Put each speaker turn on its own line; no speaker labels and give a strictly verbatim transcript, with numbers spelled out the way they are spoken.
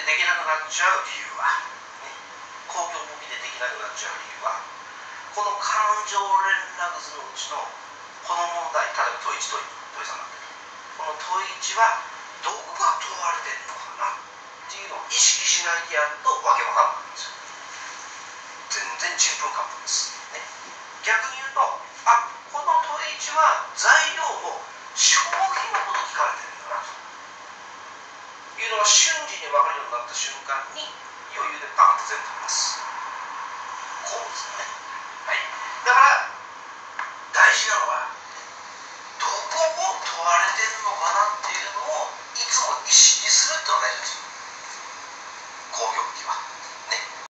できなくなっちゃう理由は、ね、公共簿記でできなくなっちゃう理由は、この感情連絡図のうちのこの問題、例えば問いち問い問いさんなんて、この問いちはどこが問われてるのかなっていうのを意識しないでやるとわけわかんないんですよ。全然ちんぷんかんぷんです、ね、逆に言うと、あ、この問いちは材料を商品のこと聞かれてるんだなというのが瞬時に分かるようになった瞬間に余裕でバーンと全部取れます。こうですね。